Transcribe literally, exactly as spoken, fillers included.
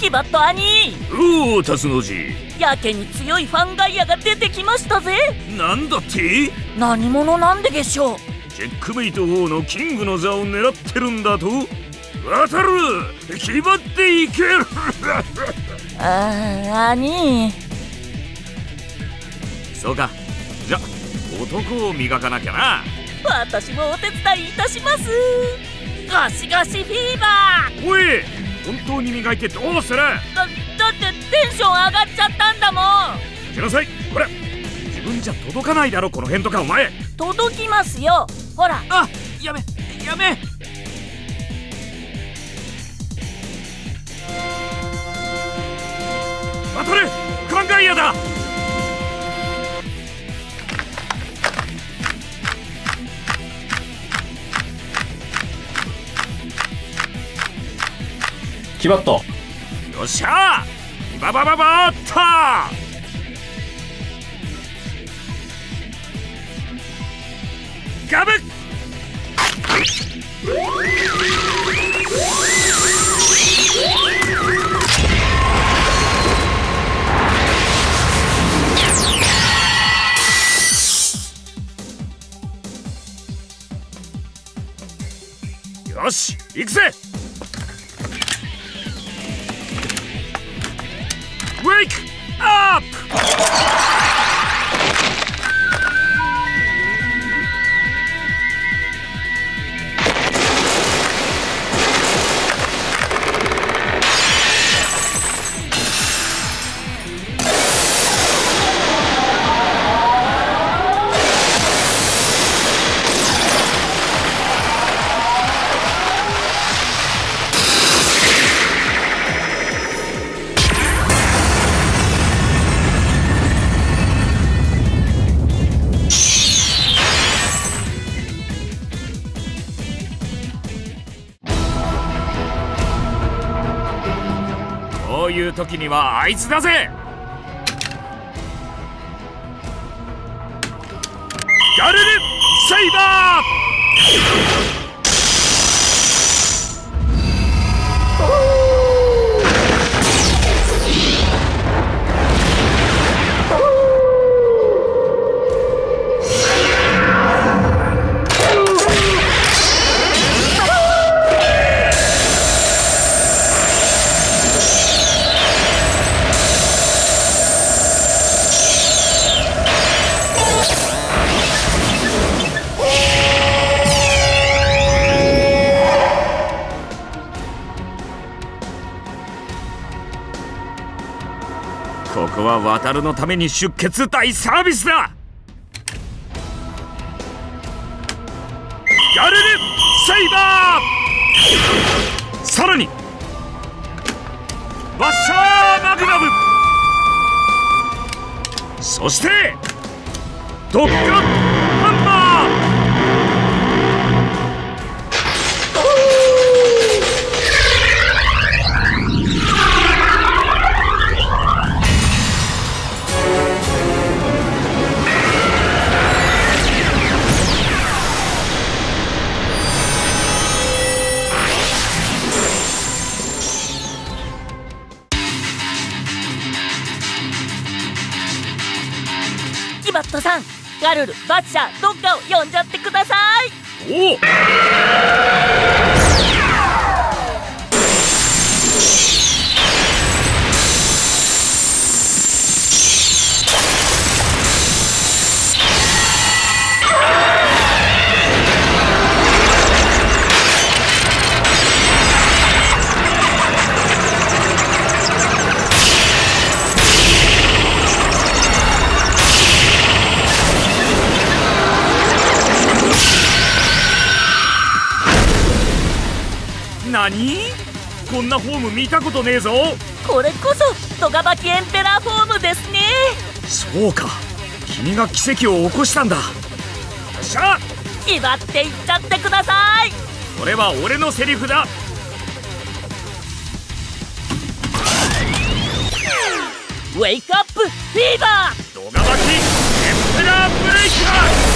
キバット兄。 おお、辰の寺。 やけに強いファンガイアが出てきましたぜ。 なんだって？ 何者なんでしょう。 チェックメイトフォーのキングの座を狙ってるんだと。渡る、気張っていける。 ああ、兄。 そうか。じゃ男を磨かなきゃな。 私もお手伝いいたします。ゴシゴシフィーバー。 おい、本当に磨いてどうする？だ、 だってテンション上がっちゃったんだもん。 行きなさい。ほら、自分じゃ届かないだろこの辺とか。お前届きますよ。ほら。 あ、やめやめ。渡れ、ファンガイアだ。 キバット。 よっしゃー、ババババーッと。ガブッ。よし、行くぜ。ウェイクアップ。こういう時にはあいつだぜ。ガルルセイバー。ここは渡るのために出血大サービスだ。ガルルセイバー。さらにバッシャーマグナム。そしてドッグハンマー。 キバットさん、ガルル、バッシャー、ドッカを呼んじゃってください。 おお。何？こんなフォーム見たことねえぞ。 これこそドガバキエンペラーフォームですね。 そうか、君が奇跡を起こしたんだ。よっしゃ、 威張っていっちゃってください。 これは俺のセリフだ。 ウェイクアップフィーバー。 ドガバキエンペラーブレイカー。